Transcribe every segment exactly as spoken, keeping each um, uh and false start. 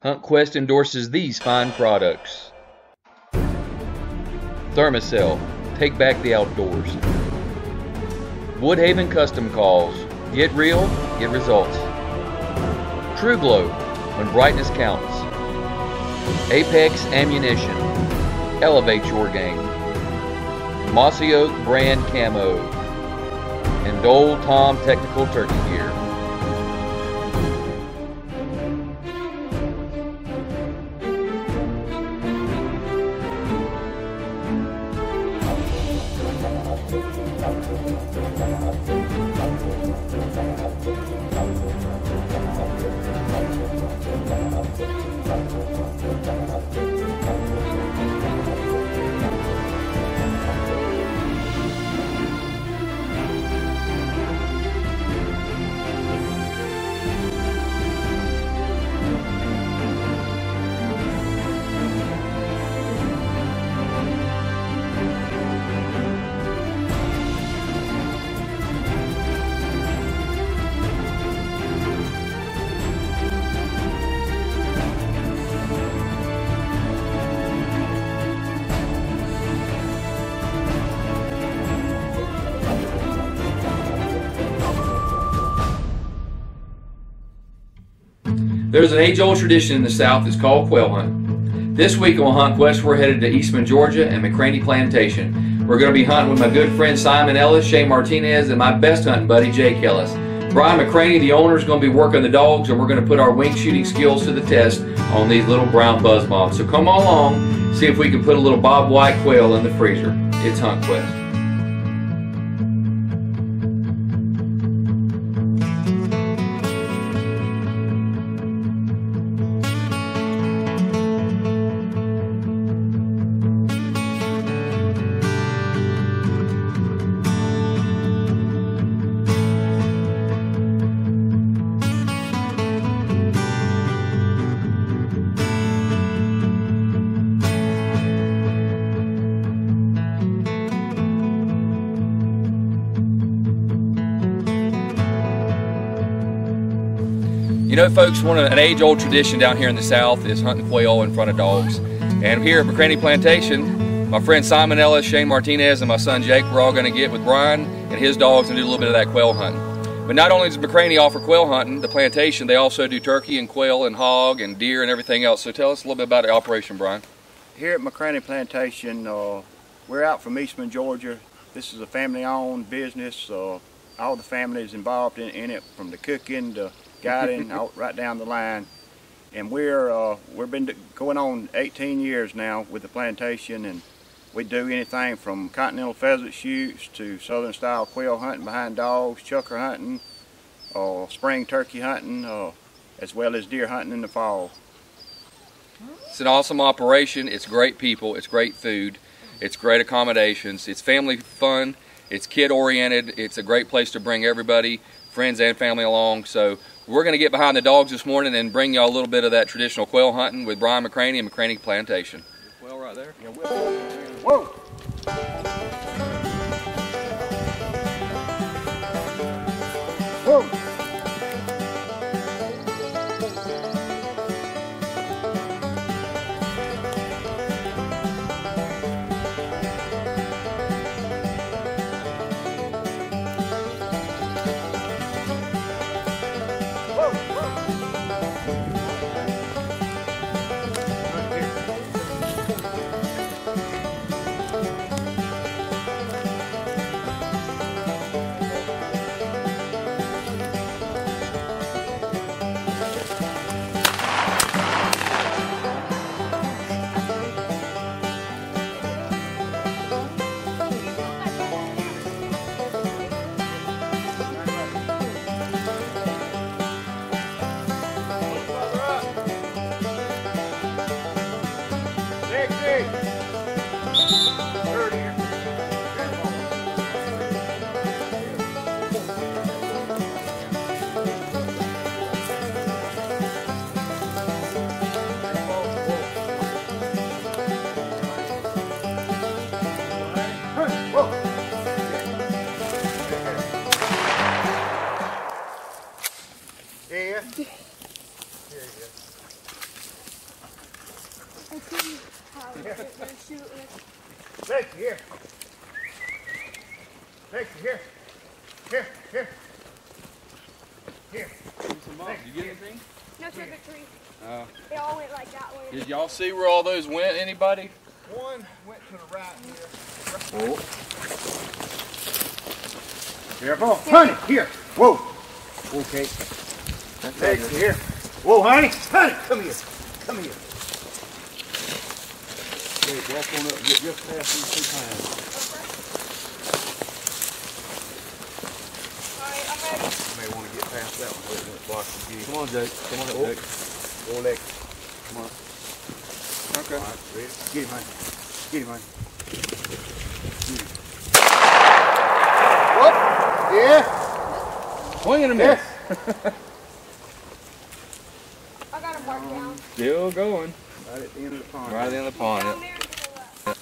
HuntQuest endorses these fine products. Thermacell, take back the outdoors. Woodhaven Custom Calls, get real, get results. True Glow, when brightness counts. Apex Ammunition, elevate your game. Mossy Oak brand camo, and Dole Tom technical turkey gear. There's an age-old tradition in the South that's called quail hunting. This week on HuntQuest, we're headed to Eastman, Georgia and McCraney Plantation. We're going to be hunting with my good friend Simon Ellis, Shane Martinez, and my best hunting buddy Jake Ellis. Brian McCraney, the owner, is going to be working the dogs, and we're going to put our wing shooting skills to the test on these little brown buzz bombs. So come on along, see if we can put a little Bob White quail in the freezer. It's HuntQuest. You know, folks, one of an age-old tradition down here in the South is hunting quail in front of dogs. And here at McCraney Plantation, my friend Simon Ellis, Shane Martinez, and my son Jake, we're all going to get with Brian and his dogs and do a little bit of that quail hunting. But not only does McCraney offer quail hunting, the plantation, they also do turkey and quail and hog and deer and everything else. So tell us a little bit about the operation, Brian. Here at McCraney Plantation, uh, we're out from Eastman, Georgia. This is a family-owned business. Uh, all the family is involved in, in it, from the cooking to guiding, out right down the line. And we're uh, we've been going on eighteen years now with the plantation, and we do anything from continental pheasant shoots to southern style quail hunting behind dogs, chucker hunting, uh, spring turkey hunting, uh, as well as deer hunting in the fall. It's an awesome operation. It's great people. It's great food. It's great accommodations. It's family fun. It's kid oriented. It's a great place to bring everybody, friends and family along. So we're going to get behind the dogs this morning and bring y'all a little bit of that traditional quail hunting with Brian McCraney and McCraney Plantation. Quail right there. Yeah, whoa! Whoa! I see how they're, they're shooting. Lexi, here. Lexi, here. Here, here. Here. Did you get anything? No trick or treat. Uh, They all went like that way. did y'all see where all those went? Anybody? One went to the right here. Oh. Careful. Honey, here. Whoa. Okay. Lexi, here. Whoa, honey. Honey, come here. Come here. Okay, walk on up. Get just past these two pines. Alright, I'm ready. You may want to get past that one. Wait a minute, block the view. Come on, Jake. Come on up, Oh. Jake. Go, Lexi. Come on. Okay. All right, ready? Get him, honey. Get him, honey. Get him. Whoop. Yeah. Swing and a miss. I got him marked down. Still going. Right at the end of the pond. Right at the end of the pond. Down Yep. there and to the left.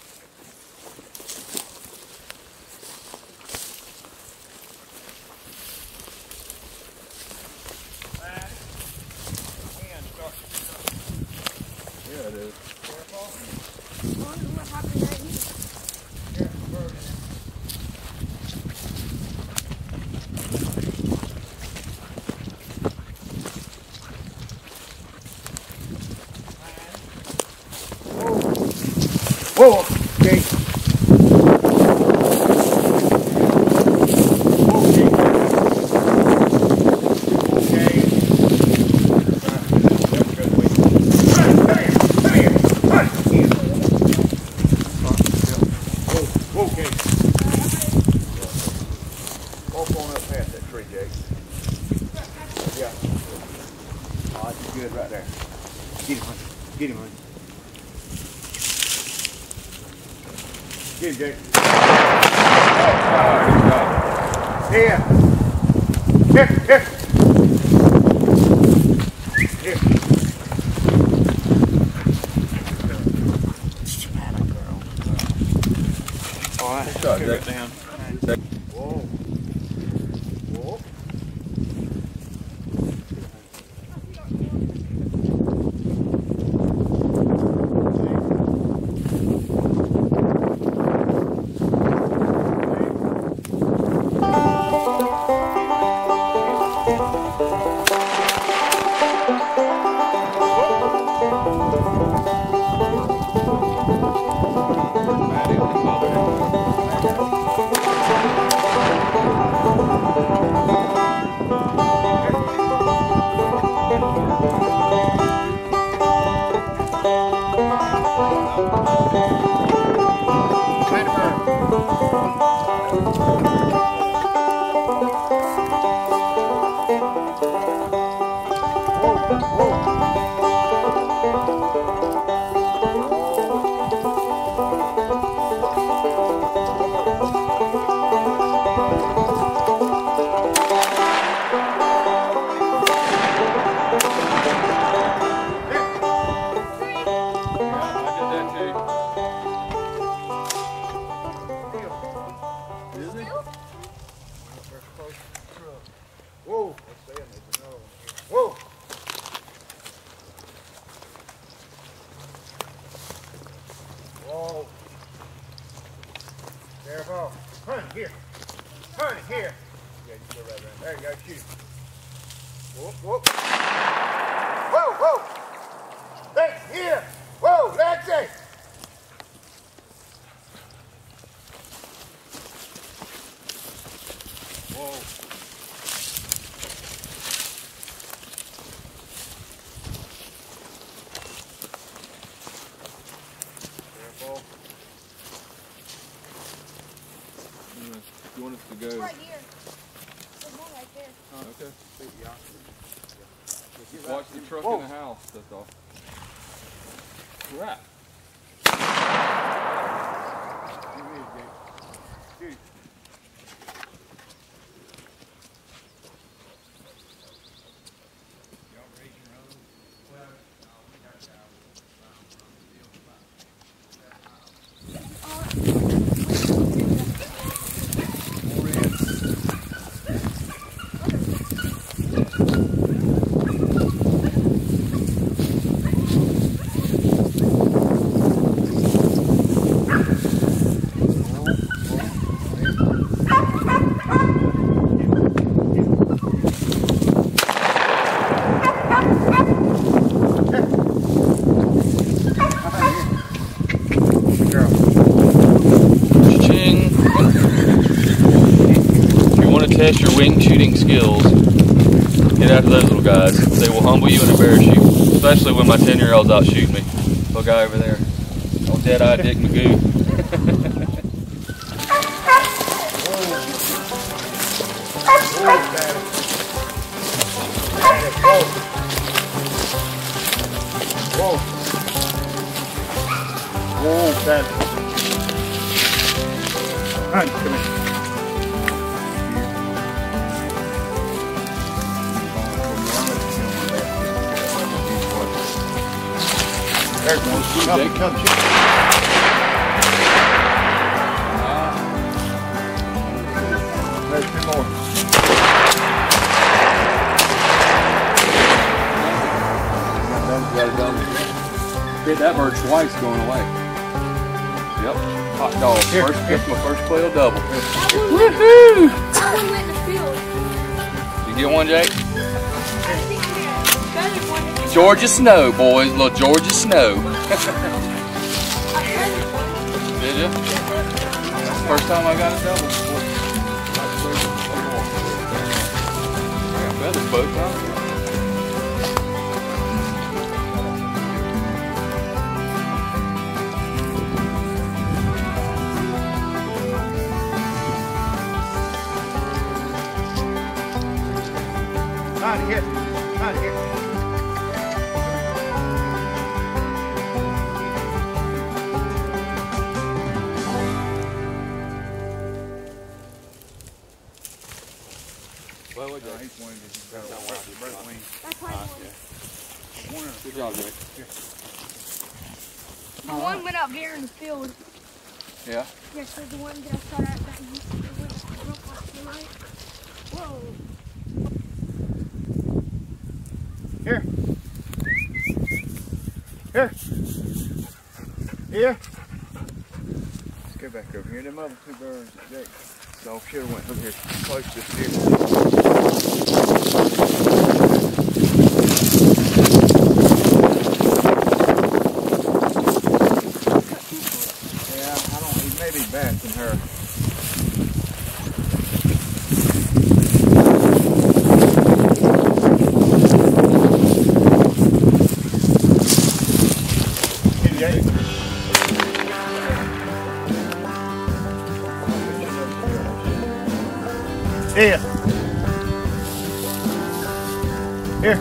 Yeah, it is. I wonder what happened right here. Whoa. Okay. Good right there. Get him, honey. Get him, honey. Get him, Jake. Here. Here, here. Here. All right. Good shot, Jake. Down. Whoa. Whoa. Whoa. Whoa. Whoa. Careful. Honey, here. Honey, here. Yeah, you go right around. There you go. Shoot. Whoop, whoop. Whoa, whoa. Thanks, here. Whoa, that's it. Whoa. Careful. You want us to go? Right here. There's one right there. Okay. Yeah. Watch the truck Whoa. in the house. That's all. Right. Shoot. test your wing shooting skills, get after those little guys. They will humble you and embarrass you, especially when my ten year old's out shooting me. Little guy over there, old dead-eyed Dick Magoo. Whoa. Whoa, Daddy. Honey, come here. There's one. Come, come, shoot. There's two more. Got it done. Hit that bird twice going away. Yep. Hot dog. Here, First, here. that's my first Quail double. Woohoo! That one went in the field. You get one, Jake? I think we had better one. Georgia Snow, boys. Little Georgia Snow. I better one. Did you? First time I got a double. I got feathers both times. Not here. Not here. Well, what, Jake? He's one of these. Bird wing. That's why one. Good job, Jake. The one went up here in the field. Yeah? Yes, so the one that I shot at that you went up last night. Whoa. Here. Here. Here. Let's go back over here. Them other two birds, they so should have went over here close to this deer. Yeah, I don't. He may be back than her. Here. Here.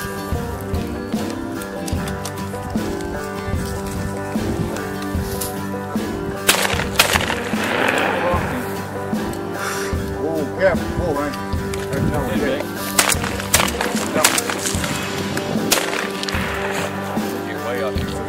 Whoa, careful. Whoa, man. There's no one there. You're way up here.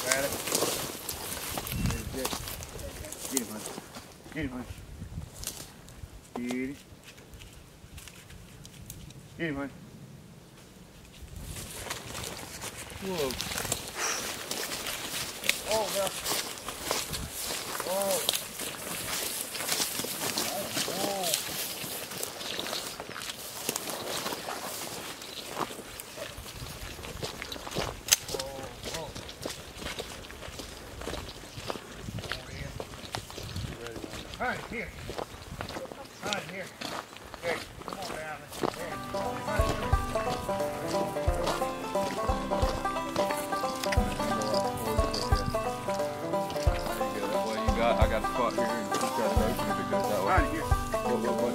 Get him, honey. Get him, honey. Get him, honey. Whoa. Oh, God. Oh. Oh. Hi, here. Hi, here. Hey, come on down. Hey, come on. Hi. Well, you got, I got a spot here, and you try to open if it goes that way. Hi, here. What, what, what?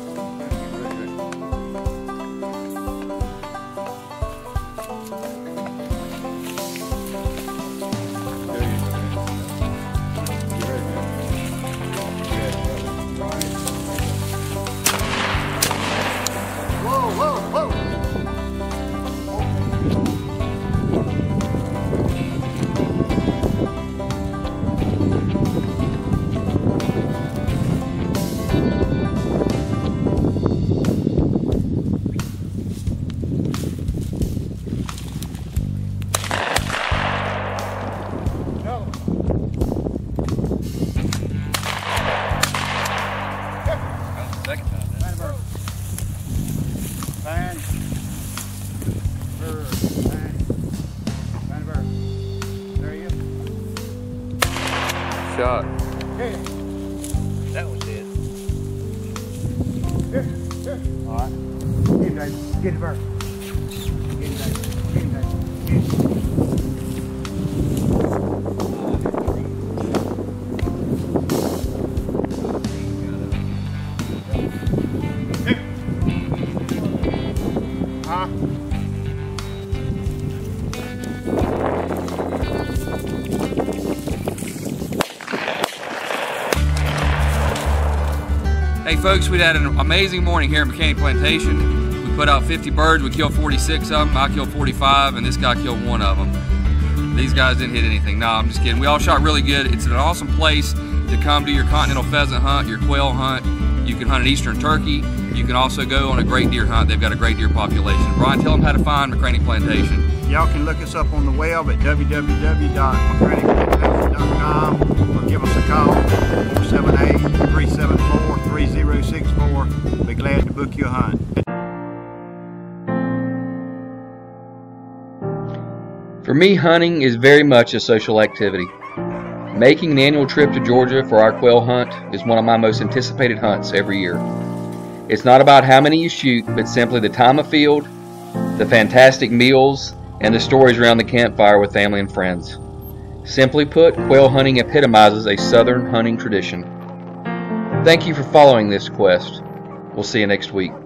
Whoa, whoa, whoa. Second time. Fine bird. Fine. Bird. Fine. Fine bird. There you go. Shot. Hey. That was dead. Here, here. All right. Get him, Dave. Get him, bird. Get him, Dave. Get him, Dave. Get him. Huh? Hey folks, we had an amazing morning here at McCaney Plantation. We put out fifty birds, we killed forty-six of them, I killed forty-five, and this guy killed one of them. These guys didn't hit anything. No, I'm just kidding. We all shot really good. It's an awesome place to come do your continental pheasant hunt, your quail hunt. You can hunt an eastern turkey. You can also go on a great deer hunt. They've got a great deer population. Brian, tell them how to find McCaney Plantation. Y'all can look us up on the web at w w w dot mcraney plantation dot com or give us a call, four seven eight, three seven four, three zero six four. Be glad to book your hunt. For me, hunting is very much a social activity. Making an annual trip to Georgia for our quail hunt is one of my most anticipated hunts every year. It's not about how many you shoot, but simply the time of field, the fantastic meals, and the stories around the campfire with family and friends. Simply put, quail hunting epitomizes a southern hunting tradition. Thank you for following this quest. We'll see you next week.